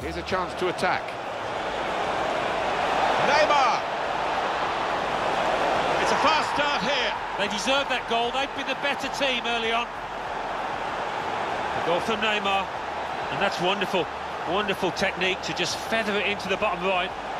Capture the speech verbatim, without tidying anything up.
Here's a chance to attack. Neymar! It's a fast start here. They deserve that goal. They've been the better team early on. A goal from Neymar, and that's wonderful. Wonderful technique to just feather it into the bottom right.